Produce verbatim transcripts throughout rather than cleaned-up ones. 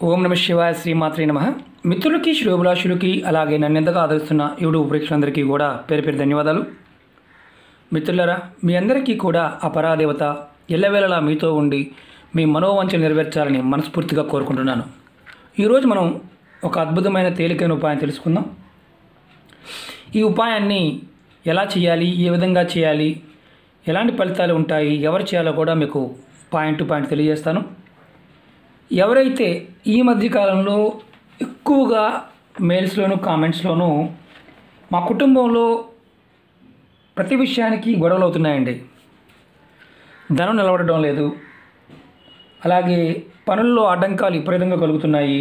ఓం నమ శివాయ శ్రీమాత్రే నమః. మిత్రులకి శ్రేయోభిలాషులకి అలాగే నన్ను ఎంతగా ఆదరిస్తున్న యూట్యూబ్ ప్రేక్షకులందరికీ కూడా పేరు పేరు ధన్యవాదాలు. మిత్రులారా, మీ అందరికీ కూడా ఆ పరాదేవత ఎల్లవేళలా మీతో ఉండి మీ మనోవాంఛలు నెరవేర్చాలని మనస్ఫూర్తిగా కోరుకుంటున్నాను. ఈరోజు మనం ఒక అద్భుతమైన తేలికైన ఉపాయం తెలుసుకుందాం. ఈ ఉపాయాన్ని ఎలా చేయాలి, ఏ విధంగా చేయాలి, ఎలాంటి ఫలితాలు ఉంటాయి, ఎవరు చేయాలో కూడా మీకు పాయింట్ టు పాయింట్ తెలియజేస్తాను. ఎవరైతే ఈ మధ్యకాలంలో ఎక్కువగా మెయిల్స్లోను కామెంట్స్లోనూ మా కుటుంబంలో ప్రతి విషయానికి గొడవలు అవుతున్నాయండి, ధనం నిలబడడం లేదు, అలాగే పనుల్లో ఆటంకాలు విపరీతంగా కలుగుతున్నాయి,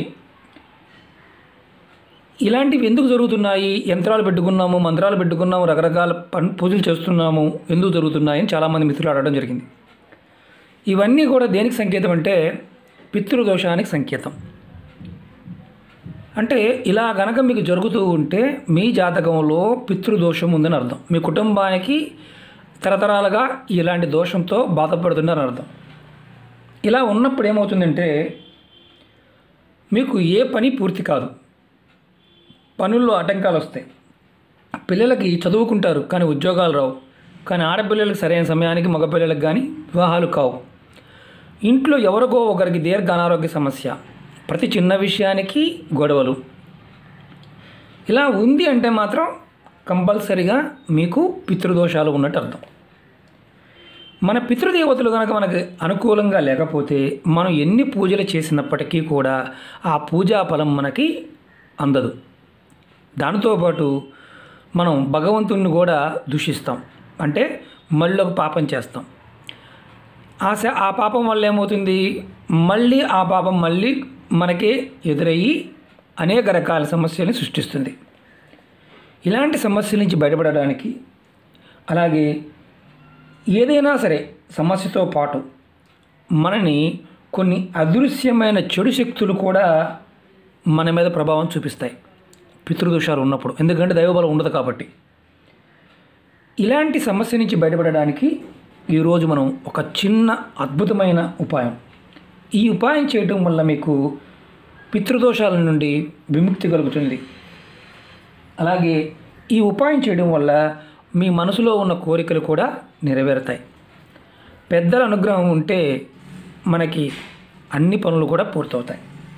ఇలాంటివి ఎందుకు జరుగుతున్నాయి, యంత్రాలు పెట్టుకున్నాము, మంత్రాలు పెట్టుకున్నాము, రకరకాల పన్ పూజలు చేస్తున్నాము, ఎందుకు జరుగుతున్నాయని చాలామంది మిత్రులు అడగడం జరిగింది. ఇవన్నీ కూడా దేనికి సంకేతం అంటే పితృదోషానికి సంకేతం. అంటే ఇలా గనక మీకు జరుగుతూ ఉంటే మీ జాతకంలో పితృదోషం ఉందని అర్థం. మీ కుటుంబానికి తరతరాలుగా ఇలాంటి దోషంతో బాధపడుతున్నారని అర్థం. ఇలా ఉన్నప్పుడు ఏమవుతుందంటే మీకు ఏ పని పూర్తి కాదు, పనుల్లో ఆటంకాలు వస్తాయి, పిల్లలకి చదువుకుంటారు కానీ ఉద్యోగాలు రావు, కానీ ఆడపిల్లలకు సరైన సమయానికి మగపిల్లలకు కానీ వివాహాలు కావు, ఇంట్లో ఎవరికో ఒకరికి దీర్ఘ అనారోగ్య సమస్య, ప్రతి చిన్న విషయానికి గొడవలు. ఇలా ఉంది అంటే మాత్రం కంపల్సరిగా మీకు పితృదోషాలు ఉన్నట్టు అర్థం. మన పితృదేవతలు కనుక మనకు అనుకూలంగా లేకపోతే మనం ఎన్ని పూజలు చేసినప్పటికీ కూడా ఆ పూజా ఫలం మనకి అందదు. దానితోపాటు మనం భగవంతుణ్ణి కూడా దూషిస్తాం, అంటే మళ్ళీ ఒక పాపం చేస్తాం. ఆ ఆ పాపం వల్ల ఏమవుతుంది, మళ్ళీ ఆ పాపం మళ్ళీ మనకే ఎదురయ్యి అనేక రకాల సమస్యలను సృష్టిస్తుంది. ఇలాంటి సమస్యల నుంచి బయటపడడానికి, అలాగే ఏదైనా సరే సమస్యతో పాటు మనని కొన్ని అదృశ్యమైన చెడు శక్తులు కూడా మన మీద ప్రభావం చూపిస్తాయి పితృదోషాలు ఉన్నప్పుడు, ఎందుకంటే దైవబలం ఉండదు కాబట్టి. ఇలాంటి సమస్య నుంచి బయటపడడానికి ఈరోజు మనం ఒక చిన్న అద్భుతమైన ఉపాయం, ఈ ఉపాయం చేయటం వల్ల మీకు పితృదోషాల నుండి విముక్తి కలుగుతుంది. అలాగే ఈ ఉపాయం చేయడం వల్ల మీ మనసులో ఉన్న కోరికలు కూడా నెరవేరుతాయి. పెద్దల అనుగ్రహం ఉంటే మనకి అన్ని పనులు కూడా పూర్తవుతాయి.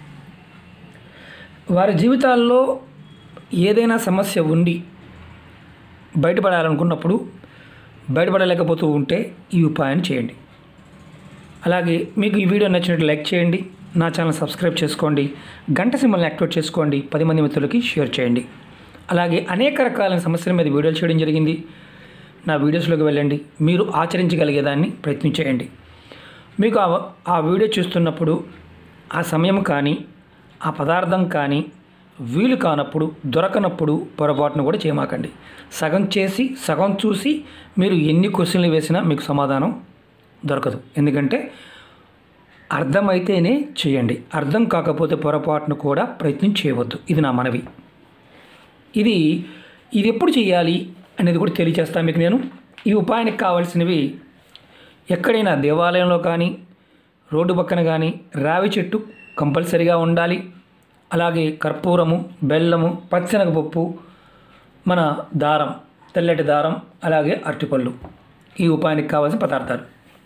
వారి జీవితాల్లో ఏదైనా సమస్య ఉండి బయటపడాలనుకున్నప్పుడు బయటపడలేకపోతూ ఉంటే ఈ ఉపాయాన్ని చేయండి. అలాగే మీకు ఈ వీడియో నచ్చినట్టు లైక్ చేయండి, నా ఛానల్ సబ్స్క్రైబ్ చేసుకోండి, గంట సింబల్ని యాక్టివేట్ చేసుకోండి, పది మంది మిత్రులకి షేర్ చేయండి. అలాగే అనేక రకాలైన సమస్యల మీద వీడియోలు చేయడం జరిగింది, నా వీడియోస్లోకి వెళ్ళండి, మీరు ఆచరించగలిగేదాన్ని ప్రయత్నించేయండి. మీకు ఆ ఆ వీడియో చూస్తున్నప్పుడు ఆ సమయం కానీ ఆ పదార్థం కానీ వీలు కానప్పుడు, దొరకనప్పుడు పొరపాటును కూడా చేయమాకండి. సగం చేసి సగం చూసి మీరు ఎన్ని క్వశ్చన్లు వేసినా మీకు సమాధానం దొరకదు. ఎందుకంటే అర్థమైతేనే చేయండి, అర్థం కాకపోతే పొరపాటును కూడా ప్రయత్నం చేయవద్దు. ఇది నా మనవి. ఇది ఇది ఎప్పుడు చేయాలి అనేది కూడా తెలియజేస్తాను మీకు నేను. ఈ ఉపాయానికి కావాల్సినవి ఎక్కడైనా దేవాలయంలో కానీ రోడ్డు పక్కన కానీ రావి చెట్టు కంపల్సరిగా ఉండాలి. అలాగే కర్పూరము, బెల్లము, పచ్చెనగపప్పు, మన దారం, తెల్లటి దారం, అలాగే అరటిపళ్ళు ఈ ఉపాయానికి కావాల్సిన పదార్థాలు.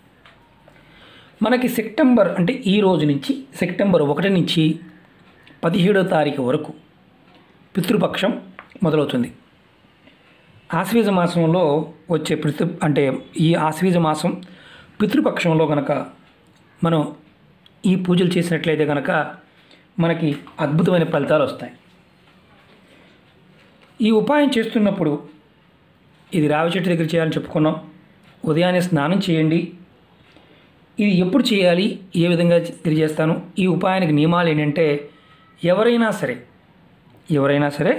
మనకి సెప్టెంబర్ అంటే ఈ రోజు నుంచి సెప్టెంబర్ ఒకటి నుంచి పదిహేడో తారీఖు వరకు పితృపక్షం మొదలవుతుంది. ఆశ్వీజ మాసంలో వచ్చే పితృ అంటే ఈ ఆశ్వీజ మాసం పితృపక్షంలో కనుక మనం ఈ పూజలు చేసినట్లయితే కనుక మనకి అద్భుతమైన ఫలితాలు వస్తాయి. ఈ ఉపాయం చేస్తున్నప్పుడు ఇది రావి చెట్టు దగ్గర చేయాలని చెప్పుకున్నాం. ఉదయాన్నే స్నానం చేయండి. ఇది ఎప్పుడు చేయాలి, ఏ విధంగా తెలియజేస్తాను. ఈ ఉపాయానికి నియమాలు ఏంటంటే ఎవరైనా సరే ఎవరైనా సరే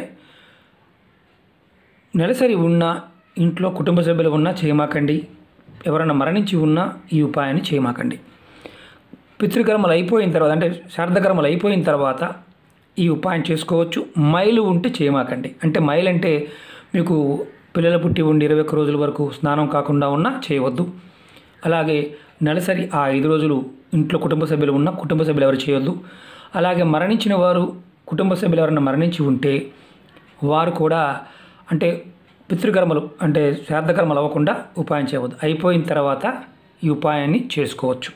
నెలసరి ఉన్నా, ఇంట్లో కుటుంబ సభ్యులు ఉన్నా చేయమాకండి. ఎవరైనా మరణించి ఉన్నా ఈ ఉపాయాన్ని చేయమాకండి. పితృకర్మలు అయిపోయిన తర్వాత అంటే శ్రాద్ధకర్మలు అయిపోయిన తర్వాత ఈ ఉపాయం చేసుకోవచ్చు. మైలు ఉంటే చేయమాకండి. అంటే మైలు అంటే మీకు పిల్లలు పుట్టి ఉండి ఇరవై ఒక్క రోజుల వరకు స్నానం కాకుండా ఉన్నా చేయవద్దు. అలాగే నెలసరి ఆ ఐదు రోజులు ఇంట్లో కుటుంబ సభ్యులు ఉన్న కుటుంబ సభ్యులు ఎవరు చేయొద్దు. అలాగే మరణించిన వారు కుటుంబ సభ్యులు ఎవరైనా మరణించి ఉంటే వారు కూడా అంటే పితృకర్మలు అంటే శ్రాద్ధకర్మలు అవ్వకుండా ఉపాయం చేయవద్దు. అయిపోయిన తర్వాత ఈ ఉపాయాన్ని చేసుకోవచ్చు.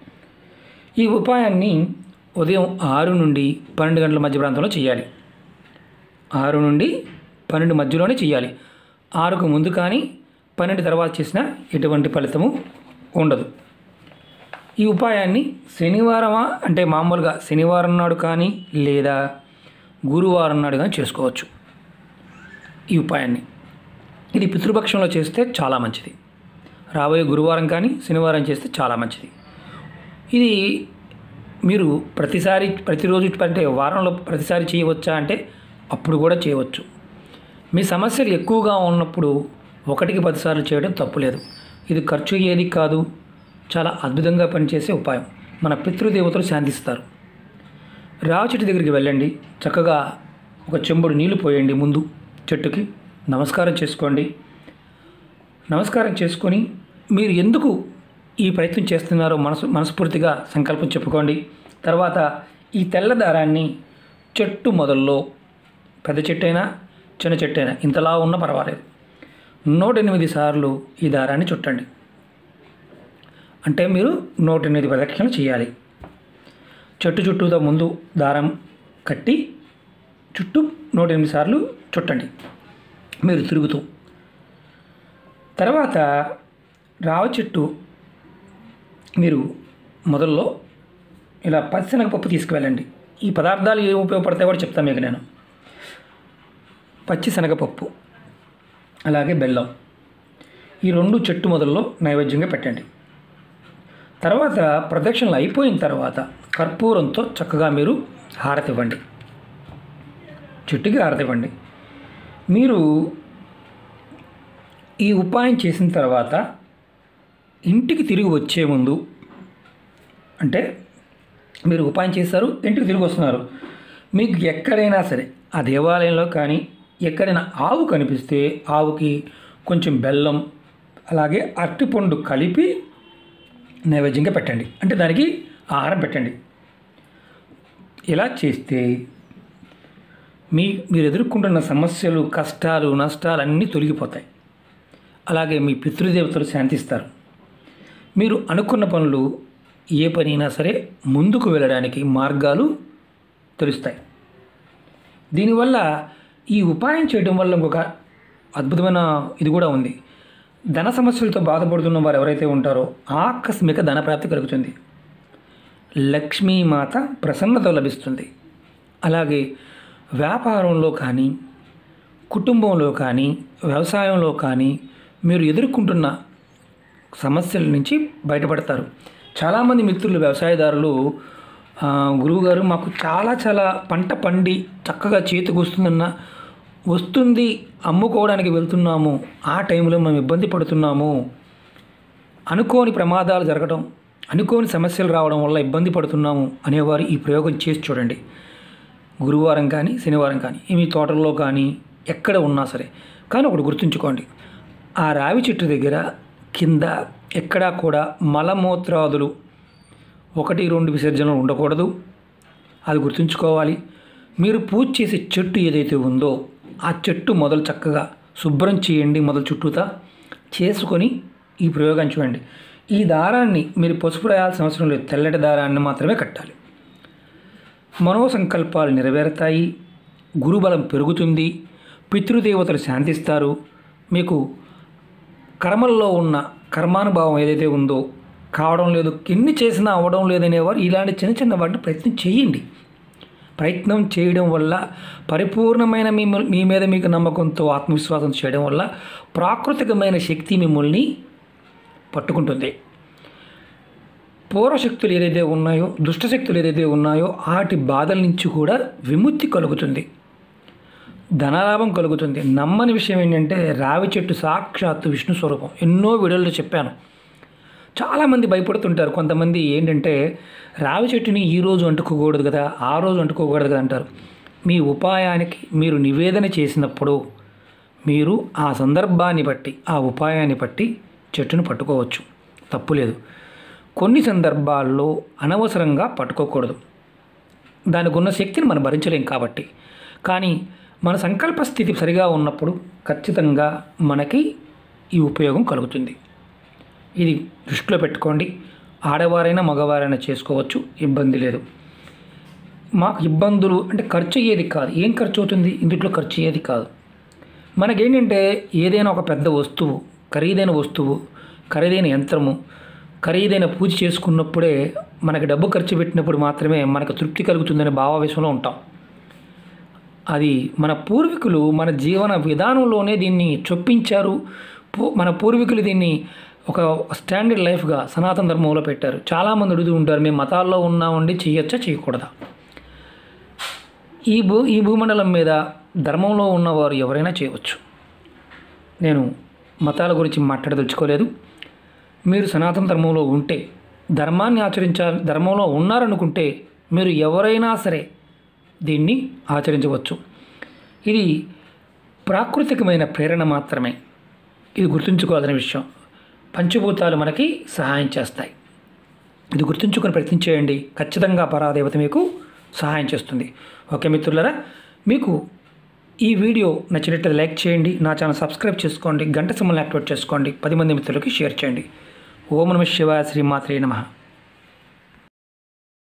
ఈ ఉపాయాన్ని ఉదయం ఆరు నుండి పన్నెండు గంటల మధ్య ప్రాంతంలో చేయాలి. ఆరు నుండి పన్నెండు మధ్యలోనే చేయాలి. ఆరుకు ముందు కానీ పన్నెండు తర్వాత చేసినా ఎటువంటి ఫలితము ఉండదు. ఈ ఉపాయాన్ని శనివారమా అంటే మామూలుగా శనివారం నాడు కానీ లేదా గురువారం నాడు కానీ చేసుకోవచ్చు. ఈ ఉపాయాన్ని ఇది పితృపక్షంలో చేస్తే చాలా మంచిది. రాబోయే గురువారం కానీ శనివారం చేస్తే చాలా మంచిది. ఇది మీరు ప్రతిసారి ప్రతిరోజు అంటే వారంలో ప్రతిసారి చేయవచ్చా అంటే అప్పుడు కూడా చేయవచ్చు. మీ సమస్యలు ఎక్కువగా ఉన్నప్పుడు ఒకటికి పదిసార్లు చేయడం తప్పులేదు. ఇది ఖర్చు ఏది కాదు, చాలా అద్భుతంగా పనిచేసే ఉపాయం. మన పితృదేవతలు శాంతిస్తారు. రావి చెట్టు దగ్గరికి వెళ్ళండి, చక్కగా ఒక చెంబుడు నీళ్లు పోయండి, ముందు చెట్టుకి నమస్కారం చేసుకోండి. నమస్కారం చేసుకొని మీరు ఎందుకు ఈ ప్రయత్నం చేస్తున్నారో మనసు మనస్ఫూర్తిగా సంకల్పం చెప్పుకోండి. తర్వాత ఈ తెల్ల దారాన్ని చెట్టు మొదల్లో, పెద్ద చెట్టు అయినా చిన్న చెట్టు అయినా ఇంతలా ఉన్నా పర్వాలేదు, నూట ఎనిమిది సార్లు ఈ దారాన్ని చుట్టండి. అంటే మీరు నూట ఎనిమిది ప్రదక్షిణలు చేయాలి. చెట్టు చుట్టూతో ముందు దారం కట్టి చుట్టూ నూట ఎనిమిది సార్లు చుట్టండి మీరు తిరుగుతూ. తర్వాత రావి చెట్టు మీరు మొదల్లో ఇలా పచ్చిశనగపప్పు తీసుకువెళ్ళండి. ఈ పదార్థాలు ఏమి ఉపయోగపడతాయో కూడా చెప్తాను మీకు నేను. పచ్చి శనగపప్పు అలాగే బెల్లం, ఈ రెండు చెట్టు మొదల్లో నైవేద్యంగా పెట్టండి. తర్వాత ప్రదక్షిణలు అయిపోయిన తర్వాత కర్పూరంతో చక్కగా మీరు హారతి ఇవ్వండి, చెట్టుకి హారతి ఇవ్వండి. మీరు ఈ ఉపాయం చేసిన తర్వాత ఇంటికి తిరిగి వచ్చే ముందు, అంటే మీరు ఉపాయం చేస్తారు, ఇంటికి తిరిగి వస్తున్నారు, మీకు ఎక్కడైనా సరే ఆ దేవాలయంలో కానీ ఎక్కడైనా ఆవు కనిపిస్తే ఆవుకి కొంచెం బెల్లం అలాగే అరటిపండు కలిపి నైవేద్యంగా పెట్టండి, అంటే దానికి ఆహారం పెట్టండి. ఇలా చేస్తే మీ మీరు ఎదుర్కొంటున్న సమస్యలు, కష్టాలు, నష్టాలు అన్నీ తొలగిపోతాయి. అలాగే మీ పితృదేవతలు శాంతిస్తారు. మీరు అనుకున్న పనులు ఏ పని అయినా సరే ముందుకు వెళ్ళడానికి మార్గాలు తెలుస్తాయి. దీనివల్ల ఈ ఉపాయం చేయడం వల్ల ఇంకొక అద్భుతమైన ఇది కూడా ఉంది. ధన సమస్యలతో బాధపడుతున్న వారు ఎవరైతే ఉంటారో ఆకస్మిక ధనప్రాప్తి కలుగుతుంది. లక్ష్మీమాత ప్రసన్నత లభిస్తుంది. అలాగే వ్యాపారంలో కానీ కుటుంబంలో కానీ వ్యవసాయంలో కానీ మీరు ఎదుర్కొంటున్న సమస్యల నుంచి బయటపడతారు. చాలామంది మిత్రులు వ్యవసాయదారులు గురువుగారు మాకు చాలా చాలా పంట పండి చక్కగా చేతికి వస్తుందన్న వస్తుంది, అమ్ముకోవడానికి వెళ్తున్నాము, ఆ టైంలో మేము ఇబ్బంది పడుతున్నాము, అనుకోని ప్రమాదాలు జరగడం, అనుకోని సమస్యలు రావడం వల్ల ఇబ్బంది పడుతున్నాము అనేవారు ఈ ప్రయోగం చేసి చూడండి. గురువారం కానీ శనివారం కానీ మీ తోటల్లో కానీ ఎక్కడ ఉన్నా సరే. కానీ ఒకటి గుర్తుంచుకోండి, ఆ రావి చెట్టు దగ్గర కింద ఎక్కడా కూడా మలమూత్రాదులు ఒకటి రెండు విసర్జనలు ఉండకూడదు, అది గుర్తుంచుకోవాలి. మీరు పూజ చేసే చెట్టు ఏదైతే ఉందో ఆ చెట్టు మొదలు చక్కగా శుభ్రం చేయండి, మొదలు చుట్టూతా చేసుకొని ఈ ప్రయోగం చూడండి. ఈ దారాన్ని మీరు పసుపు రాయాల్సిన అవసరం లేదు, తెల్లటి దారాన్ని మాత్రమే కట్టాలి. మనోసంకల్పాలు నెరవేరుతాయి, గురుబలం పెరుగుతుంది, పితృదేవతలు శాంతిస్తారు. మీకు కర్మల్లో ఉన్న కర్మానుభావం ఏదైతే ఉందో కావడం లేదు, ఎన్ని చేసినా అవ్వడం లేదనేవారు ఇలాంటి చిన్న చిన్న వాటిని ప్రయత్నం చేయండి. ప్రయత్నం చేయడం వల్ల పరిపూర్ణమైన మీ మీ మీద మీకు నమ్మకంతో ఆత్మవిశ్వాసం చేయడం వల్ల ప్రాకృతికమైన శక్తి మిమ్మల్ని పట్టుకుంటుంది. పూర్వశక్తులు ఏదైతే ఉన్నాయో, దుష్టశక్తులు ఏదైతే ఉన్నాయో వాటి బాధల నుంచి కూడా విముక్తి కలుగుతుంది, ధనలాభం కలుగుతుంది. నమ్మని విషయం ఏంటంటే రావి చెట్టు సాక్షాత్తు విష్ణు స్వరూపం. ఎన్నో వీడియోల్లో చెప్పాను. చాలామంది భయపడుతుంటారు. కొంతమంది ఏంటంటే రావి చెట్టుని ఈరోజు అంటుకోకూడదు కదా, ఆ రోజు అంటుకోకూడదు కదా అంటారు. మీ ఉపాయానికి మీరు నివేదన చేసినప్పుడు మీరు ఆ సందర్భాన్ని బట్టి ఆ ఉపాయాన్ని బట్టి చెట్టును పట్టుకోవచ్చు, తప్పులేదు. కొన్ని సందర్భాల్లో అనవసరంగా పట్టుకోకూడదు. దానికి ఉన్న శక్తిని మనం భరించలేం కాబట్టి. కానీ మన సంకల్ప స్థితి సరిగా ఉన్నప్పుడు ఖచ్చితంగా మనకి ఈ ఉపయోగం కలుగుతుంది. ఇది దృష్టిలో పెట్టుకోండి. ఆడవారైనా మగవారైనా చేసుకోవచ్చు, ఇబ్బంది లేదు. మాకు ఇబ్బందులు అంటే ఖర్చు అయ్యేది కాదు. ఏం ఖర్చు అవుతుంది? ఇందులో ఖర్చు అయ్యేది కాదు. మనకేంటంటే ఏదైనా ఒక పెద్ద వస్తువు, ఖరీదైన వస్తువు, ఖరీదైన యంత్రము, ఖరీదైన పూజ చేసుకున్నప్పుడే మనకి డబ్బు ఖర్చు పెట్టినప్పుడు మాత్రమే మనకు తృప్తి కలుగుతుందనే భావావేశంలో ఉంటాం. అది మన పూర్వీకులు మన జీవన విధానంలోనే దీన్ని చొప్పించారు. మన పూర్వీకులు దీన్ని ఒక స్టాండర్డ్ లైఫ్గా సనాతన ధర్మంలో పెట్టారు. చాలామంది అడుగుతూ ఉంటారు, మేము మతాల్లో ఉన్నామండి, చేయొచ్చా చేయకూడదా? ఈ భూ ఈ భూమండలం మీద ధర్మంలో ఉన్నవారు ఎవరైనా చేయవచ్చు. నేను మతాల గురించి మాట్లాడదలుచుకోలేదు. మీరు సనాతన ధర్మంలో ఉంటే, ధర్మాన్ని ఆచరించాలి, ధర్మంలో ఉన్నారనుకుంటే మీరు ఎవరైనా సరే దీన్ని ఆచరించవచ్చు. ఇది ప్రాకృతికమైన ప్రేరణ మాత్రమే. ఇది గుర్తుంచుకోవాల్సిన విషయం. పంచభూతాలు మనకి సహాయం చేస్తాయి. ఇది గుర్తుంచుకొని ప్రయత్నం చేయండి. ఖచ్చితంగా పరాదేవత మీకు సహాయం చేస్తుంది. ఓకే మిత్రులారా, మీకు ఈ వీడియో నచ్చినట్లయితే లైక్ చేయండి, నా ఛానల్ సబ్స్క్రైబ్ చేసుకోండి, గంట సింబల్ని యాక్టివేట్ చేసుకోండి, పది మంది మిత్రులకి షేర్ చేయండి. ఓం నమః శివాయ, శ్రీమాత్రే నమః.